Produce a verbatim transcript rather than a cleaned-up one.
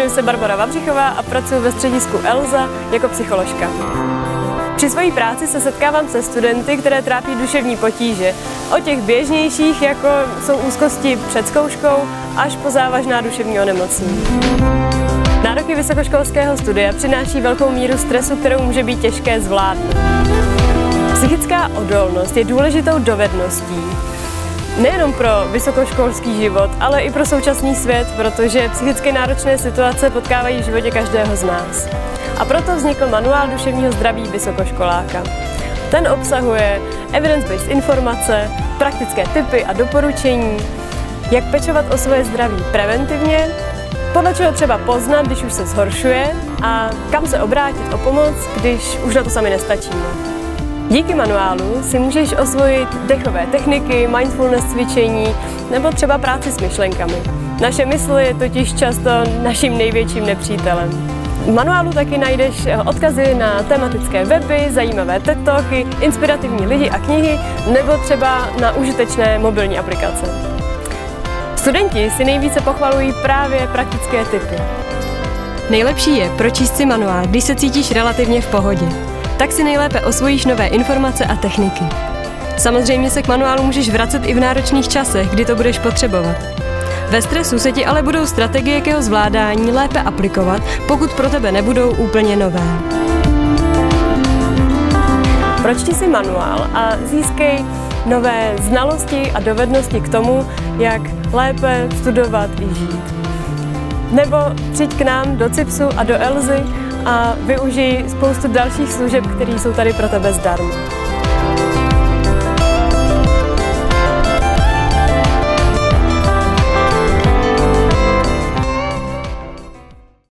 Jmenuji se Barbora Vavřichová a pracuji ve středisku Elza jako psycholožka. Při své práci se setkávám se studenty, které trápí duševní potíže. Od těch běžnějších, jako jsou úzkosti před zkouškou, až po závažná duševní onemocnění. Nároky vysokoškolského studia přináší velkou míru stresu, kterou může být těžké zvládnout. Psychická odolnost je důležitou dovedností nejenom pro vysokoškolský život, ale i pro současný svět, protože psychicky náročné situace potkávají v životě každého z nás. A proto vznikl manuál duševního zdraví vysokoškoláka. Ten obsahuje evidence-based informace, praktické tipy a doporučení, jak pečovat o svoje zdraví preventivně, podle čeho třeba poznat, když už se zhoršuje, a kam se obrátit o pomoc, když už na to sami nestačíme. Díky manuálu si můžeš osvojit dechové techniky, mindfulness cvičení nebo třeba práci s myšlenkami. Naše mysl je totiž často naším největším nepřítelem. V manuálu taky najdeš odkazy na tematické weby, zajímavé TED Talky, inspirativní lidi a knihy nebo třeba na užitečné mobilní aplikace. Studenti si nejvíce pochvalují právě praktické tipy. Nejlepší je pročíst si manuál, když se cítíš relativně v pohodě. Tak si nejlépe osvojíš nové informace a techniky. Samozřejmě se k manuálu můžeš vracet i v náročných časech, kdy to budeš potřebovat. Ve stresu se ti ale budou strategie k jeho zvládání lépe aplikovat, pokud pro tebe nebudou úplně nové. Pročti si manuál a získej nové znalosti a dovednosti k tomu, jak lépe studovat i žít. Nebo přijď k nám do CIPSu a do Elzy a využij spoustu dalších služeb, které jsou tady pro tebe zdarma.